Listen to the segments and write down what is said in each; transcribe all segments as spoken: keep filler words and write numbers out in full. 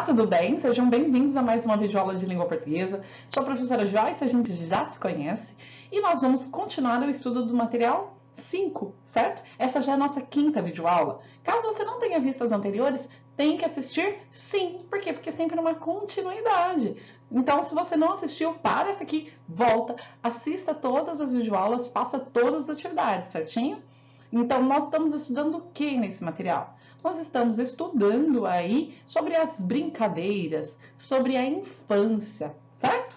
tudo bem? Sejam bem-vindos a mais uma videoaula de língua portuguesa. Sou a professora Joyce, a gente já se conhece e nós vamos continuar o estudo do material cinco, certo? Essa já é a nossa quinta videoaula. Caso você não tenha visto as anteriores, tem que assistir sim. Por quê? Porque é sempre uma continuidade. Então, se você não assistiu, para essa aqui, volta, assista todas as videoaulas, faça todas as atividades, certinho? Então, nós estamos estudando o que nesse material? Nós estamos estudando aí sobre as brincadeiras, sobre a infância, certo?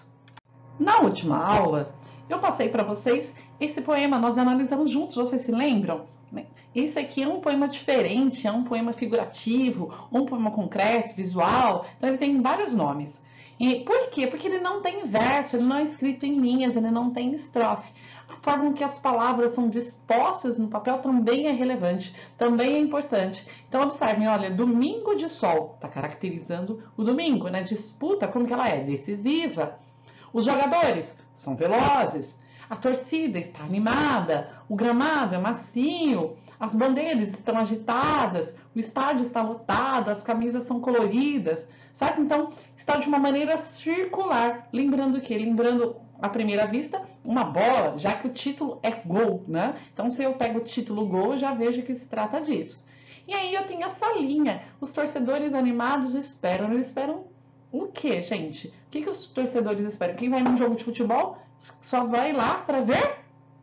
Na última aula, eu passei para vocês esse poema, nós analisamos juntos, vocês se lembram? Esse aqui é um poema diferente, é um poema figurativo, um poema concreto, visual, então ele tem vários nomes. E por quê? Porque ele não tem verso, ele não é escrito em linhas, ele não tem estrofe. A forma em que as palavras são dispostas no papel também é relevante, também é importante. Então, observem, olha, domingo de sol, está caracterizando o domingo, né? Disputa, como que ela é? Decisiva. Os jogadores são velozes, a torcida está animada, o gramado é macio, as bandeiras estão agitadas, o estádio está lotado, as camisas são coloridas, certo? Então, está de uma maneira circular, lembrando o quê? Lembrando, à primeira vista, uma bola, já que o título é gol, né? Então, se eu pego o título gol, eu já vejo que se trata disso. E aí eu tenho essa linha, os torcedores animados esperam, eles esperam o quê, gente? O que, que os torcedores esperam? Quem vai num jogo de futebol só vai lá para ver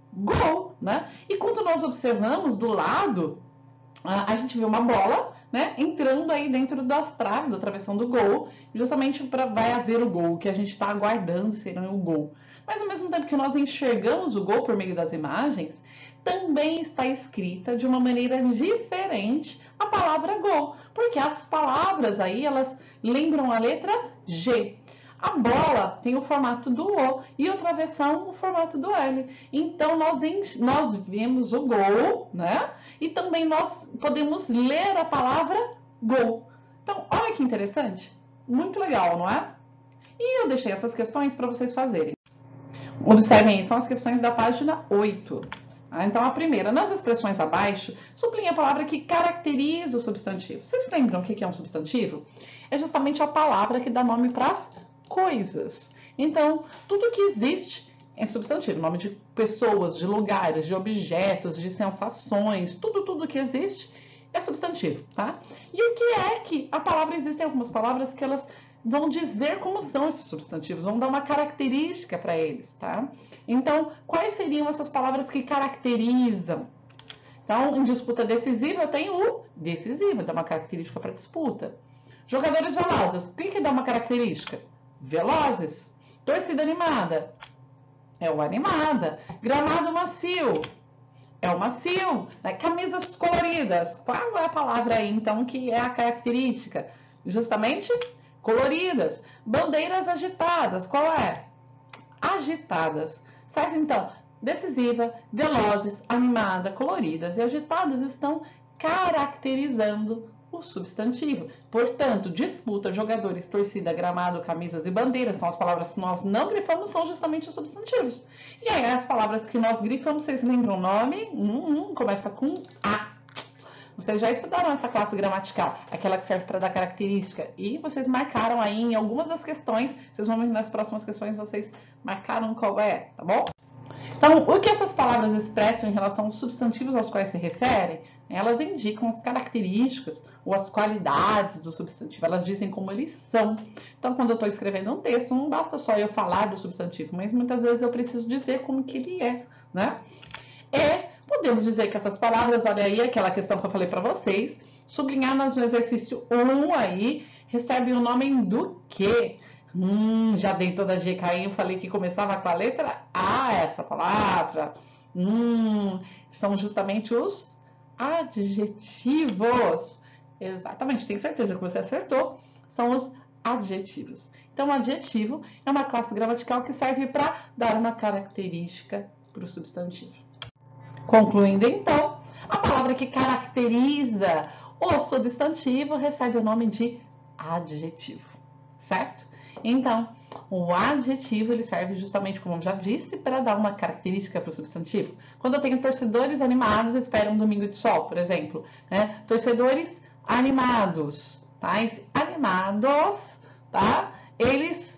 gol, né? E quando nós observamos do lado, a gente vê uma bola, né, entrando aí dentro das traves, da travessão do gol, justamente para vai haver o gol, que a gente está aguardando ser o gol. Mas ao mesmo tempo que nós enxergamos o gol por meio das imagens, também está escrita de uma maneira diferente a palavra gol, porque as palavras aí, elas lembram a letra G. A bola tem o formato do O e a travessão o formato do L. Então, nós, nós vemos o gol, né? E também nós podemos ler a palavra gol. Então, olha que interessante. Muito legal, não é? E eu deixei essas questões para vocês fazerem. Observem, são as questões da página oito. Então, a primeira, nas expressões abaixo, sublinhe a palavra que caracteriza o substantivo. Vocês lembram o que é um substantivo? É justamente a palavra que dá nome para as coisas. Então, tudo que existe é substantivo. Nome de pessoas, de lugares, de objetos, de sensações, tudo, tudo que existe é substantivo, tá? E o que é que a palavra, existem algumas palavras que elas vão dizer como são esses substantivos, vão dar uma característica para eles, tá? Então, quais seriam essas palavras que caracterizam? Então, em disputa decisiva, eu tenho o decisivo, dá uma característica para disputa. Jogadores velozes, o que que dá uma característica? Velozes. Torcida animada, é o animada. Gramado macio, é o macio. Camisas coloridas, qual é a palavra aí, então, que é a característica? Justamente coloridas. Bandeiras agitadas, qual é? Agitadas, certo? Então, decisiva, velozes, animada, coloridas e agitadas estão caracterizando o substantivo. Portanto, disputa, jogadores, torcida, gramado, camisas e bandeiras são as palavras que nós não grifamos, são justamente os substantivos. E aí, as palavras que nós grifamos, vocês lembram o nome? Hum, hum, começa com A. Vocês já estudaram essa classe gramatical, aquela que serve para dar característica, e vocês marcaram aí em algumas das questões, vocês vão ver nas próximas questões, vocês marcaram qual é, tá bom? Então, o que essas palavras expressam em relação aos substantivos aos quais se referem, elas indicam as características ou as qualidades do substantivo, elas dizem como eles são. Então, quando eu estou escrevendo um texto, não basta só eu falar do substantivo, mas muitas vezes eu preciso dizer como que ele é, né? É podemos dizer que essas palavras, olha aí, aquela questão que eu falei para vocês, sublinhadas no exercício um aí, recebem o nome do quê? Hum, já dei toda a dica aí, eu falei que começava com a letra A, essa palavra. Hum, são justamente os adjetivos. Exatamente, tenho certeza que você acertou. São os adjetivos. Então, o adjetivo é uma classe gramatical que serve para dar uma característica para o substantivo. Concluindo, então, a palavra que caracteriza o substantivo recebe o nome de adjetivo, certo? Então, o adjetivo ele serve justamente, como eu já disse, para dar uma característica para o substantivo. Quando eu tenho torcedores animados, esperam um domingo de sol, por exemplo, né? Torcedores animados, tá? Esse animados, tá? Eles,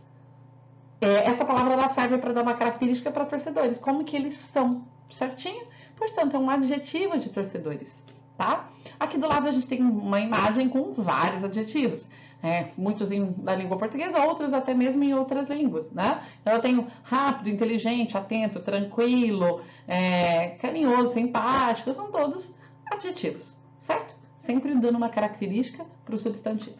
é, essa palavra ela serve para dar uma característica para torcedores, como que eles são, certinho? Portanto, é um adjetivo de torcedores, tá? Aqui do lado a gente tem uma imagem com vários adjetivos. É, muitos em, na língua portuguesa, outros até mesmo em outras línguas, né? Então, eu tenho rápido, inteligente, atento, tranquilo, é, carinhoso, simpático, são todos adjetivos, certo? Sempre dando uma característica para o substantivo.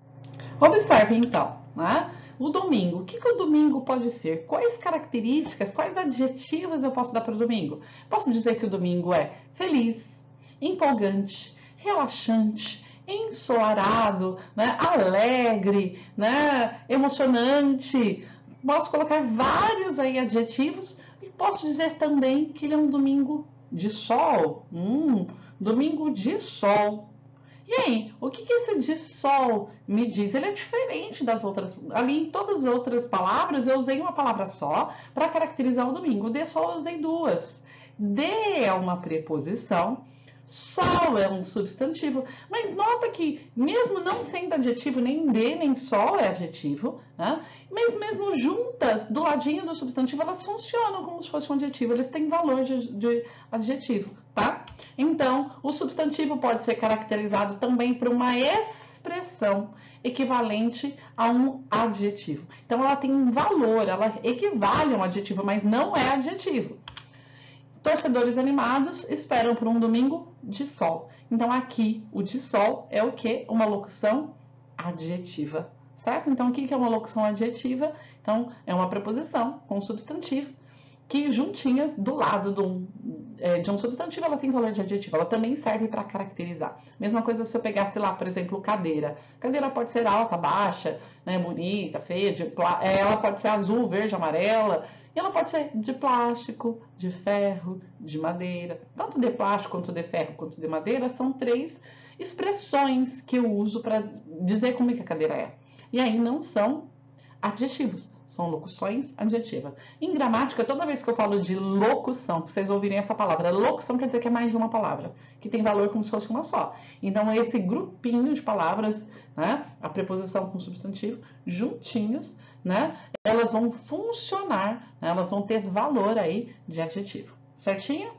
Observe, então, né? O domingo. O que, que o domingo pode ser? Quais características, quais adjetivos eu posso dar para o domingo? Posso dizer que o domingo é feliz, empolgante, relaxante, ensolarado, né? Alegre, né? Emocionante. Posso colocar vários aí adjetivos e posso dizer também que ele é um domingo de sol. Hum, domingo de sol. E aí, o que, que esse de sol me diz? Ele é diferente das outras. Ali em todas as outras palavras eu usei uma palavra só para caracterizar o domingo. O de sol eu usei duas. De é uma preposição. Sol é um substantivo, mas nota que mesmo não sendo adjetivo, nem de nem sol é adjetivo, né? Mas mesmo juntas, do ladinho do substantivo, elas funcionam como se fosse um adjetivo, eles têm valor de, de adjetivo, tá? Então, o substantivo pode ser caracterizado também por uma expressão equivalente a um adjetivo. Então, ela tem um valor, ela equivale a um adjetivo, mas não é adjetivo. Torcedores animados esperam por um domingo de sol. Então, aqui, o de sol é o quê? Uma locução adjetiva, certo? Então, o que é uma locução adjetiva? Então, é uma preposição com um substantivo que juntinhas do lado de um, é, de um substantivo, ela tem valor de adjetivo. Ela também serve para caracterizar. Mesma coisa se eu pegasse lá, por exemplo, cadeira. Cadeira pode ser alta, baixa, né, bonita, feia, de, ela pode ser azul, verde, amarela. E ela pode ser de plástico, de ferro, de madeira. Tanto de plástico, quanto de ferro, quanto de madeira são três expressões que eu uso para dizer como é que a cadeira é. E aí não são adjetivos, são locuções adjetivas. Em gramática, toda vez que eu falo de locução, para vocês ouvirem essa palavra, locução quer dizer que é mais de uma palavra, que tem valor como se fosse uma só. Então, esse grupinho de palavras, né, a preposição com substantivo, juntinhos, né, elas vão funcionar, né, elas vão ter valor aí de adjetivo, certinho?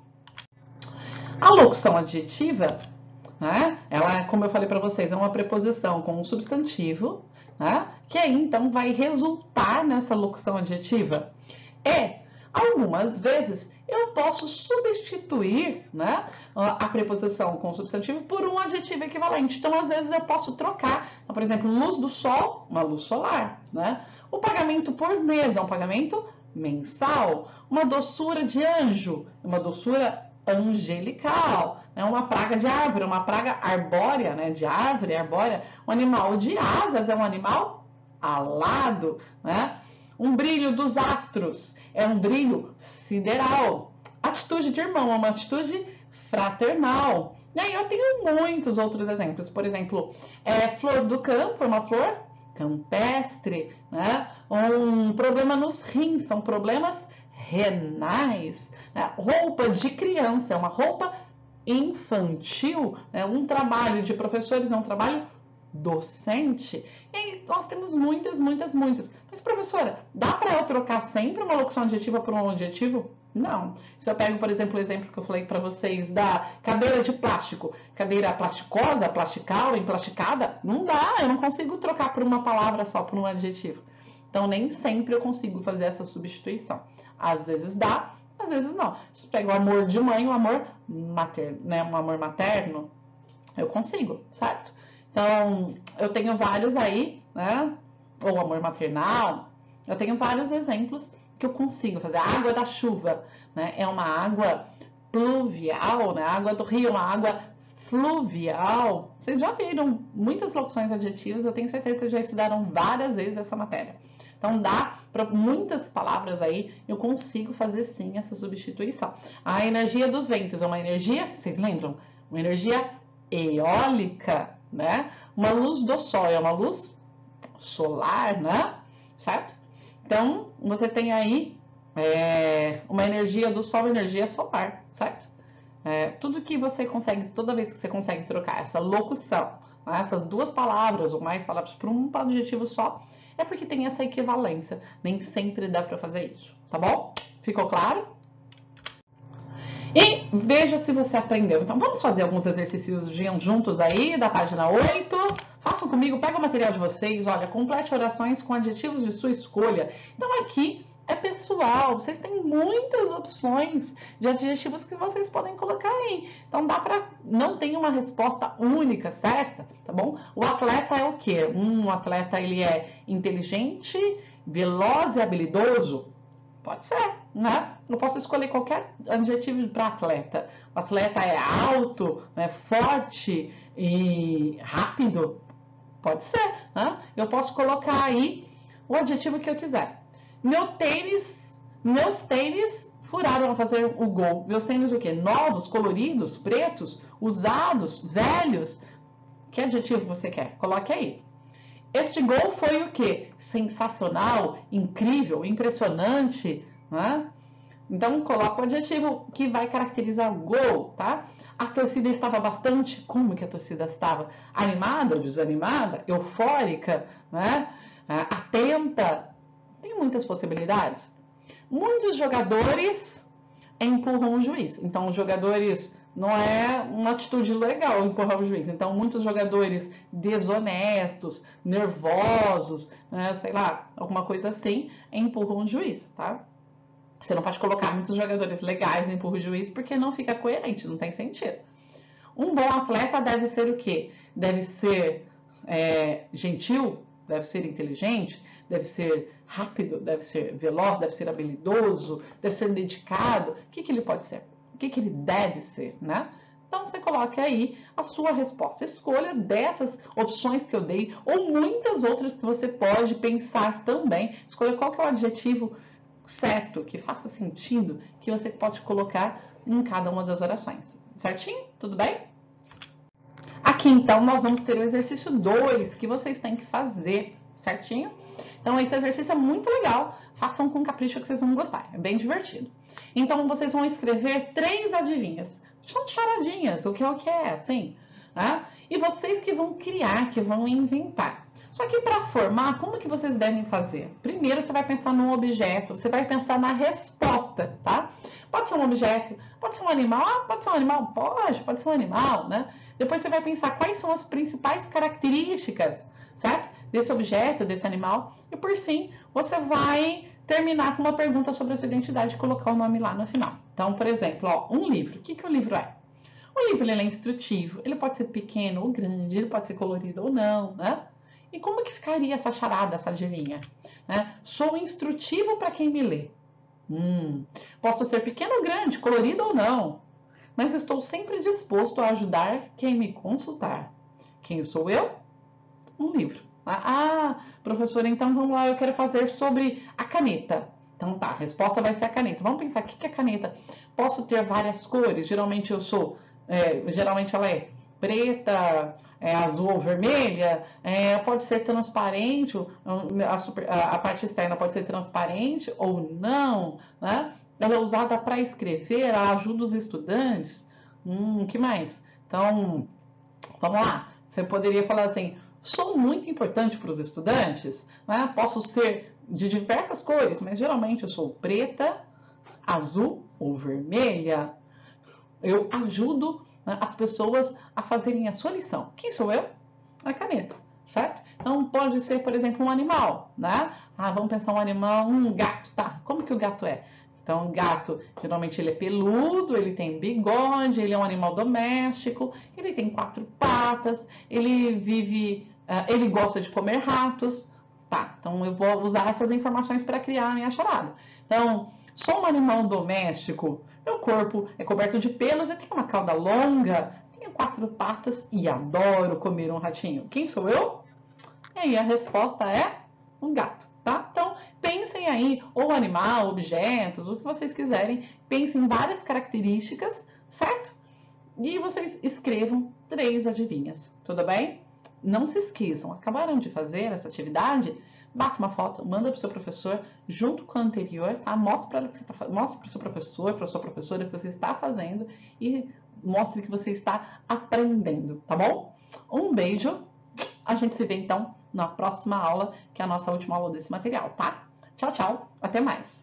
A locução adjetiva, né, ela, como eu falei para vocês, é uma preposição com um substantivo, né, que aí então vai resultar nessa locução adjetiva. E algumas vezes eu posso substituir, né, a preposição com o substantivo por um adjetivo equivalente. Então, às vezes eu posso trocar, então, por exemplo, luz do sol, uma luz solar, né? O pagamento por mês é um pagamento mensal. Uma doçura de anjo, uma doçura angelical. É uma praga de árvore, uma praga arbórea, né? De árvore, arbórea. Um animal de asas é um animal alado, né? Um brilho dos astros é um brilho sideral. Atitude de irmão é uma atitude fraternal. E aí eu tenho muitos outros exemplos. Por exemplo, é, flor do campo é uma flor campestre, né? Um problema nos rins, são problemas renais. Né? Roupa de criança é uma roupa infantil, né? Um trabalho de professores é um trabalho docente. E aí nós temos muitas, muitas, muitas. Mas, professora, dá para eu trocar sempre uma locução adjetiva por um adjetivo? Não. Se eu pego, por exemplo, o exemplo que eu falei para vocês da cadeira de plástico, cadeira plasticosa, plastical, emplasticada, não dá, eu não consigo trocar por uma palavra só, por um adjetivo. Então, nem sempre eu consigo fazer essa substituição. Às vezes dá, às vezes não. Se eu pego o amor de mãe, o amor materno, né, um amor materno, eu consigo, certo? Então, eu tenho vários aí, né? Ou amor maternal, eu tenho vários exemplos que eu consigo fazer. A água da chuva, né? É uma água pluvial, né? A água do rio é uma água fluvial. Vocês já viram muitas locuções adjetivas, eu tenho certeza que vocês já estudaram várias vezes essa matéria. Então, dá para muitas palavras aí, eu consigo fazer sim essa substituição. A energia dos ventos é uma energia, vocês lembram? Uma energia eólica, né? Uma luz do sol é uma luz solar, né? Certo? Então, você tem aí é, uma energia do sol, energia solar, certo? É, tudo que você consegue, toda vez que você consegue trocar essa locução, né, essas duas palavras ou mais palavras para um adjetivo só, é porque tem essa equivalência. Nem sempre dá para fazer isso, tá bom? Ficou claro? E veja se você aprendeu. Então, vamos fazer alguns exercícios juntos aí, da página oito. Façam comigo, pega o material de vocês. Olha, complete orações com adjetivos de sua escolha. Então, aqui é pessoal. Vocês têm muitas opções de adjetivos que vocês podem colocar aí. Então, dá para... Não tem uma resposta única, certa? Tá bom? O atleta é o quê? Um atleta, ele é inteligente, veloz e habilidoso? Pode ser, né? Eu posso escolher qualquer adjetivo para atleta. O atleta é alto, é forte e rápido? Pode ser, né? Eu posso colocar aí o adjetivo que eu quiser. Meu tênis, meus tênis furaram ao fazer o gol. Meus tênis o quê? Novos, coloridos, pretos, usados, velhos? Que adjetivo você quer? Coloque aí. Este gol foi o quê? Sensacional, incrível, impressionante, né? Então, coloca o adjetivo que vai caracterizar o gol, tá? A torcida estava bastante... Como que a torcida estava? Animada ou desanimada? Eufórica, né? Atenta? Tem muitas possibilidades. Muitos jogadores empurram o juiz. Então, os jogadores... Não é uma atitude legal empurrar o juiz. Então, muitos jogadores desonestos, nervosos, né, sei lá, alguma coisa assim, empurram o juiz, tá? Você não pode colocar muitos jogadores legais no empurro o juiz porque não fica coerente, não tem sentido. Um bom atleta deve ser o quê? Deve ser é, gentil, deve ser inteligente, deve ser rápido, deve ser veloz, deve ser habilidoso, deve ser dedicado. O que, que ele pode ser? O que, que ele deve ser, né? Então, você coloca aí a sua resposta. Escolha dessas opções que eu dei, ou muitas outras que você pode pensar também. Escolha qual que é o adjetivo certo, que faça sentido, que você pode colocar em cada uma das orações. Certinho? Tudo bem? Aqui, então, nós vamos ter o exercício dois, que vocês têm que fazer, certinho? Então, esse exercício é muito legal. Façam com capricho que vocês vão gostar. É bem divertido. Então, vocês vão escrever três adivinhas. São charadinhas, o que é o que é, assim. Né? E vocês que vão criar, que vão inventar. Só que para formar, como que vocês devem fazer? Primeiro, você vai pensar num objeto. Você vai pensar na resposta, tá? Pode ser um objeto, pode ser um animal. Ah, pode ser um animal? Pode, pode ser um animal, né? Depois você vai pensar quais são as principais características, certo? Desse objeto, desse animal. E por fim, você vai terminar com uma pergunta sobre a sua identidade e colocar o nome lá no final. Então, por exemplo, ó, um livro. O que, que o livro é? O livro ele é instrutivo, ele pode ser pequeno ou grande, ele pode ser colorido ou não, né? E como que ficaria essa charada, essa adivinha? Né? Sou instrutivo para quem me lê. Hum, posso ser pequeno ou grande, colorido ou não, mas estou sempre disposto a ajudar quem me consultar. Quem sou eu? Um livro. Ah, professora, então vamos lá, eu quero fazer sobre a caneta. Então tá, a resposta vai ser a caneta. Vamos pensar, o que é caneta? Posso ter várias cores, geralmente eu sou, é, geralmente ela é preta, é, azul ou vermelha, é, pode ser transparente, a, super, a, a parte externa pode ser transparente ou não, né? Ela é usada para escrever, ela ajuda os estudantes. Hum, o que mais? Então, vamos lá, você poderia falar assim, sou muito importante para os estudantes, né? Posso ser de diversas cores, mas geralmente eu sou preta, azul ou vermelha. Eu ajudo, né, as pessoas a fazerem a sua lição. Quem sou eu? A caneta, certo? Então pode ser, por exemplo, um animal, né? Ah, vamos pensar um animal, um gato, tá? Como que o gato é? Então, o gato, geralmente ele é peludo, ele tem bigode, ele é um animal doméstico, ele tem quatro patas, ele vive, uh, ele gosta de comer ratos, tá? Então, eu vou usar essas informações para criar a minha charada. Então, sou um animal doméstico, meu corpo é coberto de pelos, eu tenho uma cauda longa, tenho quatro patas e adoro comer um ratinho. Quem sou eu? E aí, a resposta é um gato, tá? Então, pensem aí, ou animal, objetos, o que vocês quiserem. Pensem em várias características, certo? E vocês escrevam três adivinhas, tudo bem? Não se esqueçam, acabaram de fazer essa atividade? Bata uma foto, manda para o seu professor junto com a anterior, tá? Mostre para tá, o seu professor, para a sua professora que você está fazendo e mostre que você está aprendendo, tá bom? Um beijo. A gente se vê então na próxima aula, que é a nossa última aula desse material, tá? Tchau, tchau. Até mais.